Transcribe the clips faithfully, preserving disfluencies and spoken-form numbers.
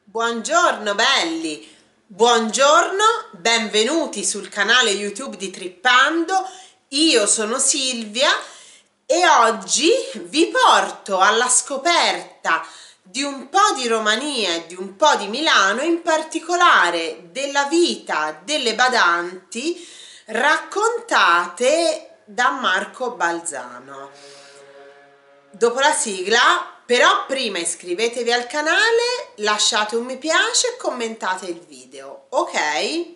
Buongiorno belli, buongiorno, benvenuti sul canale YouTube di Trippando. Io sono Silvia e oggi vi porto alla scoperta di un po' di Romania e di un po' di Milano, in particolare della vita delle badanti raccontate da Marco Balzano. Dopo la sigla, però prima iscrivetevi al canale, lasciate un mi piace e commentate il video, ok?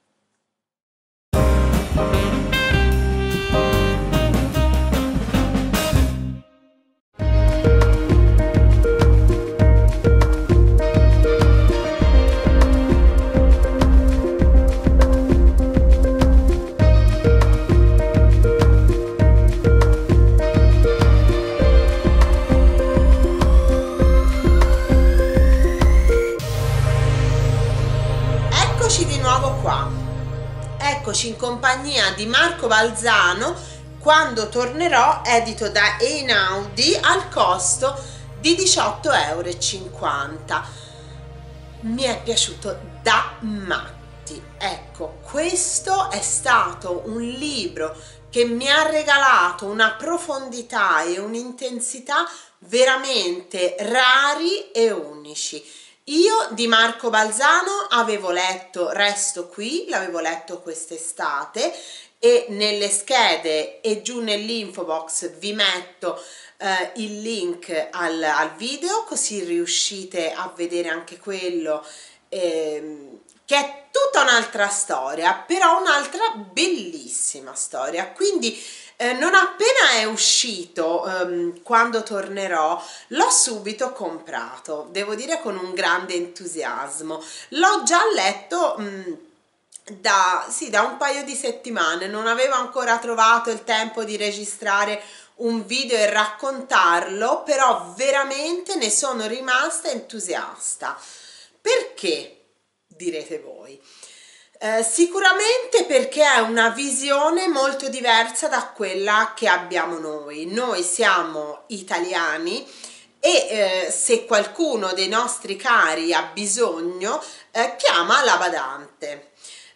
Eccoci in compagnia di Marco Balzano quando tornerò, edito da Einaudi al costo di diciotto e cinquanta euro. Mi è piaciuto da matti. Ecco, questo è stato un libro che mi ha regalato una profondità e un'intensità veramente rari e unici. Io di Marco Balzano avevo letto Resto qui, l'avevo letto quest'estate e nelle schede e giù nell'info box vi metto eh, il link al, al video, così riuscite a vedere anche quello, eh, che è tutta un'altra storia, però un'altra bellissima storia. Quindi Eh, non appena è uscito, ehm, quando tornerò, l'ho subito comprato, devo dire con un grande entusiasmo. L'ho già letto mh, da, sì, da un paio di settimane, non avevo ancora trovato il tempo di registrare un video e raccontarlo, però veramente ne sono rimasta entusiasta. Perché? Direte voi. Eh, sicuramente perché è una visione molto diversa da quella che abbiamo noi. Noi siamo italiani e eh, se qualcuno dei nostri cari ha bisogno, eh, chiama la badante.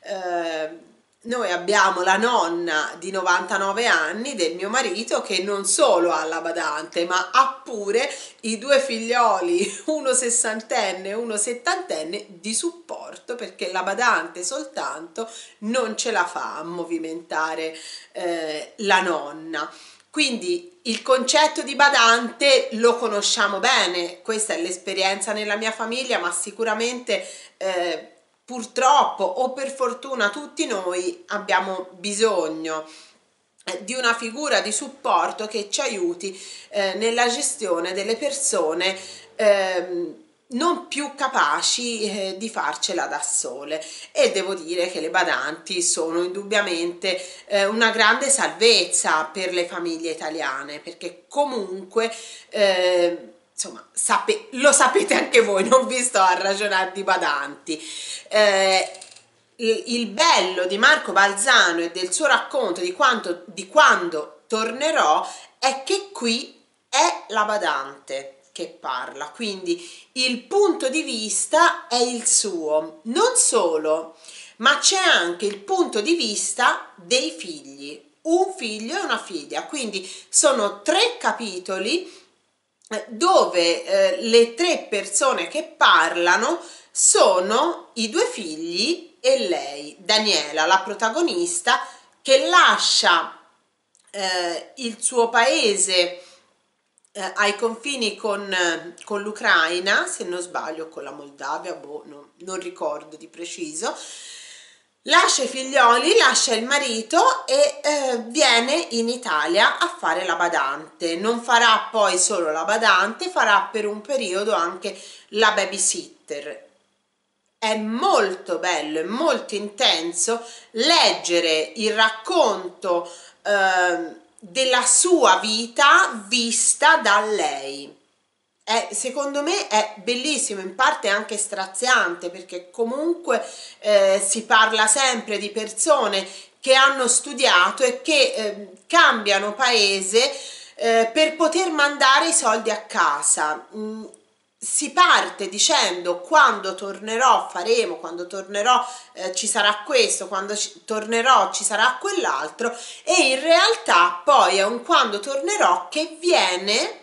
Eh, Noi abbiamo la nonna di novantanove anni del mio marito che non solo ha la badante, ma ha pure i due figlioli, uno sessantenne e uno settantenne, di supporto, perché la badante soltanto non ce la fa a movimentare eh, la nonna. Quindi il concetto di badante lo conosciamo bene, questa è l'esperienza nella mia famiglia, ma sicuramente eh, purtroppo o per fortuna tutti noi abbiamo bisogno di una figura di supporto che ci aiuti eh, nella gestione delle persone eh, non più capaci eh, di farcela da sole, e devo dire che le badanti sono indubbiamente eh, una grande salvezza per le famiglie italiane, perché comunque eh, insomma, sape lo sapete anche voi, non vi sto a ragionare di badanti. Eh, il bello di Marco Balzano e del suo racconto di, quanto, di quando tornerò è che qui è la badante che parla, quindi il punto di vista è il suo, non solo, ma c'è anche il punto di vista dei figli, un figlio e una figlia, quindi sono tre capitoli dove eh, le tre persone che parlano sono i due figli e lei, Daniela, la protagonista, che lascia eh, il suo paese eh, ai confini con, con l'Ucraina, se non sbaglio, con la Moldavia, boh, no, non ricordo di preciso. Lascia i figlioli, lascia il marito e eh, viene in Italia a fare la badante. Non farà poi solo la badante, farà per un periodo anche la babysitter. È molto bello, è molto intenso leggere il racconto eh, della sua vita vista da lei. È, secondo me è bellissimo, in parte anche straziante, perché comunque eh, si parla sempre di persone che hanno studiato e che eh, cambiano paese eh, per poter mandare i soldi a casa. Mm, si parte dicendo quando tornerò faremo, quando tornerò eh, ci sarà questo, quando ci, tornerò ci sarà quell'altro, e in realtà poi è un quando tornerò che viene,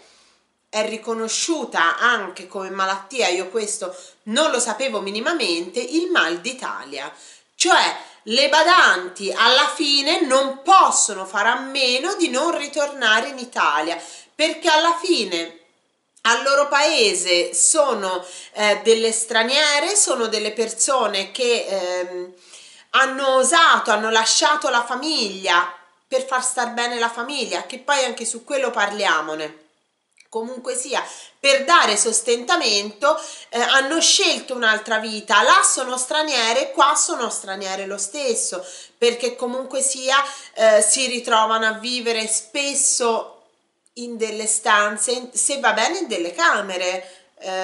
è riconosciuta anche come malattia, io questo non lo sapevo minimamente, il mal d'Italia. Cioè le badanti alla fine non possono fare a meno di non ritornare in Italia, perché alla fine al loro paese sono eh, delle straniere, sono delle persone che ehm, hanno osato, hanno lasciato la famiglia per far star bene la famiglia, che poi anche su quello parliamone. Comunque sia, per dare sostentamento eh, hanno scelto un'altra vita, là sono straniere, qua sono straniere lo stesso, perché comunque sia eh, si ritrovano a vivere spesso in delle stanze, se va bene in delle camere.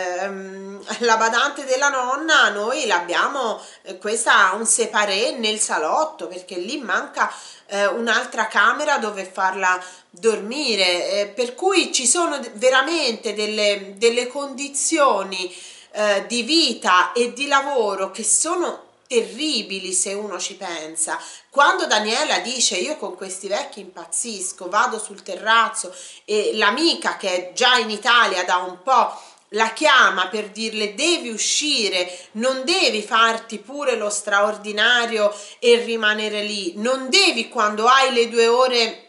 Ehm, la badante della nonna noi l'abbiamo, eh, questa ha un separé nel salotto, perché lì manca eh, un'altra camera dove farla dormire, eh, per cui ci sono veramente delle, delle condizioni eh, di vita e di lavoro che sono terribili se uno ci pensa. Quando Daniela dice io con questi vecchi impazzisco, vado sul terrazzo, e l'amica che è già in Italia da un po' la chiama per dirle devi uscire, non devi farti pure lo straordinario e rimanere lì, non devi quando hai le due ore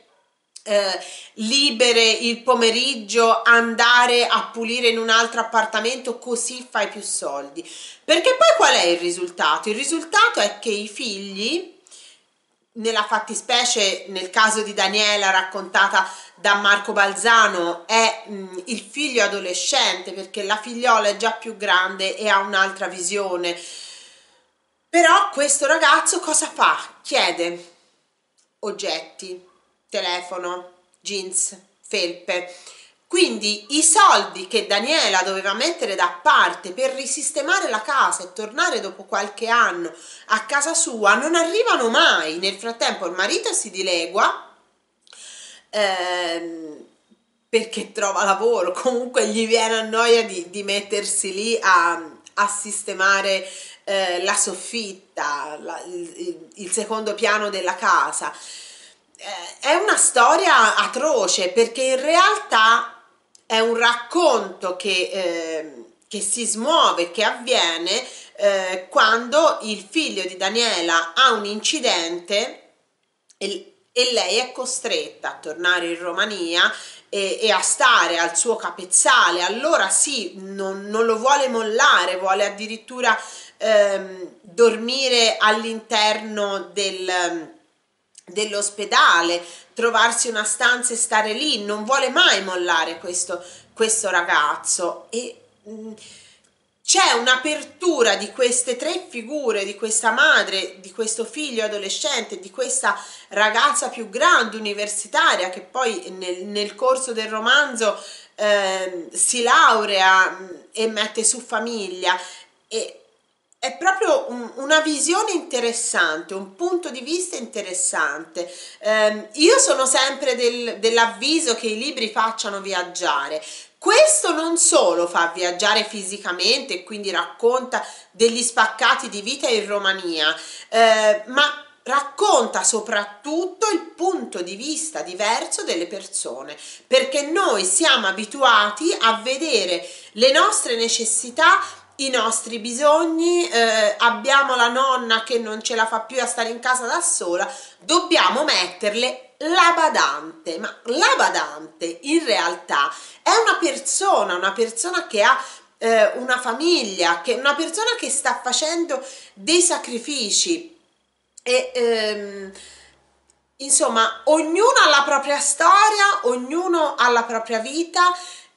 Eh, libere il pomeriggio andare a pulire in un altro appartamento, così fai più soldi. Perché poi qual è il risultato? Il risultato è che i figli, nella fattispecie nel caso di Daniela raccontata da Marco Balzano, è mh, il figlio adolescente, perché la figliola è già più grande e ha un'altra visione. Però questo ragazzo cosa fa? Chiede oggetti, telefono, jeans, felpe. Quindi i soldi che Daniela doveva mettere da parte per risistemare la casa e tornare dopo qualche anno a casa sua non arrivano mai. Nel frattempo il marito si dilegua ehm, perché trova lavoro, comunque gli viene a noia di, di mettersi lì a, a sistemare eh, la soffitta, la, il, il secondo piano della casa. È una storia atroce, perché in realtà è un racconto che, eh, che si smuove, che avviene eh, quando il figlio di Daniela ha un incidente e, e lei è costretta a tornare in Romania e, e a stare al suo capezzale. Allora sì, non, non lo vuole mollare, vuole addirittura ehm, dormire all'interno del dell'ospedale, trovarsi una stanza e stare lì, non vuole mai mollare questo, questo ragazzo. E mh, c'è un'apertura di queste tre figure, di questa madre, di questo figlio adolescente, di questa ragazza più grande, universitaria, che poi nel, nel corso del romanzo eh, si laurea mh, e mette su famiglia. E è proprio un, una visione interessante, un punto di vista interessante. Eh, io sono sempre del, dell'avviso che i libri facciano viaggiare. Questo non solo fa viaggiare fisicamente e quindi racconta degli spaccati di vita in Romania, eh, ma racconta soprattutto il punto di vista diverso delle persone, perché noi siamo abituati a vedere le nostre necessità, i nostri bisogni, eh, abbiamo la nonna che non ce la fa più a stare in casa da sola, dobbiamo metterle la badante. Ma la badante in realtà è una persona, una persona che ha eh, una famiglia, che una persona che sta facendo dei sacrifici e ehm, insomma ognuno ha la propria storia, ognuno ha la propria vita,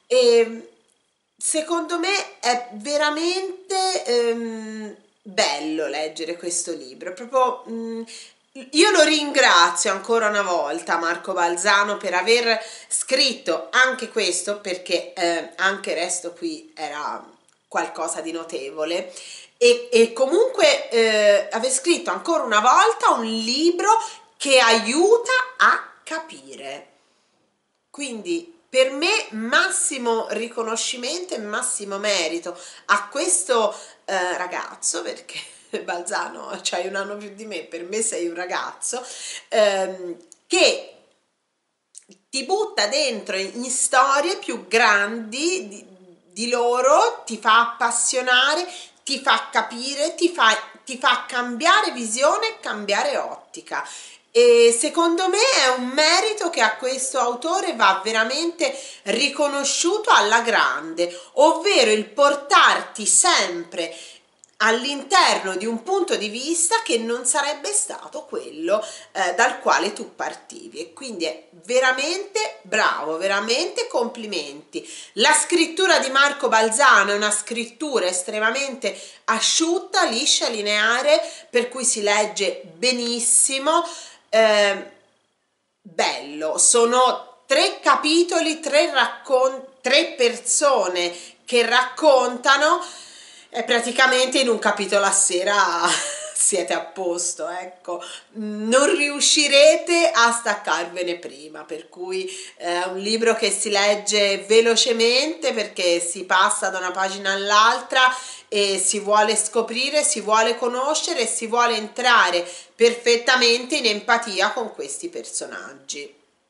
e secondo me è veramente ehm, bello leggere questo libro. Proprio mh, io lo ringrazio ancora una volta Marco Balzano per aver scritto anche questo, perché eh, anche Resto qui era qualcosa di notevole, e, e comunque eh, aver scritto ancora una volta un libro che aiuta a capire. Quindi per me massimo riconoscimento e massimo merito a questo eh, ragazzo, perché Balzano c'hai un anno più di me, per me sei un ragazzo, ehm, che ti butta dentro in storie più grandi di, di loro, ti fa appassionare, ti fa capire, ti fa, ti fa cambiare visione e cambiare ottica. E secondo me è un merito che a questo autore va veramente riconosciuto alla grande, ovvero il portarti sempre all'interno di un punto di vista che non sarebbe stato quello eh, dal quale tu partivi, e quindi è veramente bravo, veramente complimenti. La scrittura di Marco Balzano è una scrittura estremamente asciutta, liscia, lineare, per cui si legge benissimo. Eh, bello, sono tre capitoli, tre racconti, tre persone che raccontano. E praticamente in un capitolo a sera siete a posto, ecco, non riuscirete a staccarvene prima, per cui è un libro che si legge velocemente perché si passa da una pagina all'altra e si vuole scoprire, si vuole conoscere e si vuole entrare perfettamente in empatia con questi personaggi.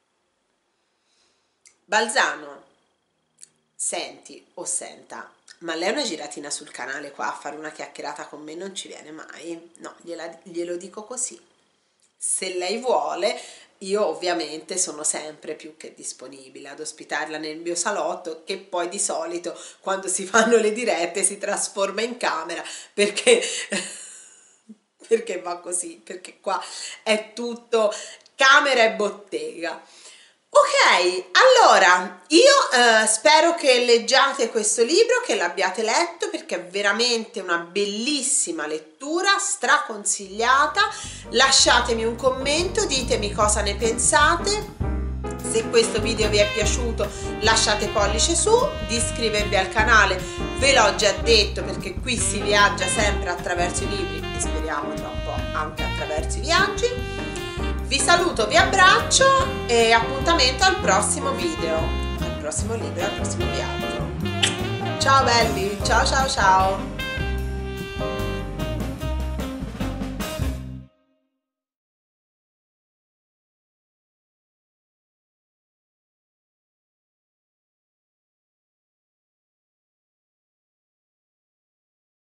Balzano, senti o senta, ma lei una giratina sul canale qua a fare una chiacchierata con me non ci viene mai? No, gliela, glielo dico così. Se lei vuole, io ovviamente sono sempre più che disponibile ad ospitarla nel mio salotto, che poi di solito quando si fanno le dirette si trasforma in camera, perché, perché va così, perché qua è tutto camera e bottega. Ok, allora io eh, spero che leggiate questo libro, che l'abbiate letto, perché è veramente una bellissima lettura, straconsigliata. Lasciatemi un commento, ditemi cosa ne pensate. Se questo video vi è piaciuto lasciate pollice su, di iscrivervi al canale, ve l'ho già detto, perché qui si viaggia sempre attraverso i libri e speriamo tra un po' anche attraverso i viaggi. Vi saluto, vi abbraccio e appuntamento al prossimo video, al prossimo libro, al prossimo viaggio. Ciao belli, ciao ciao ciao!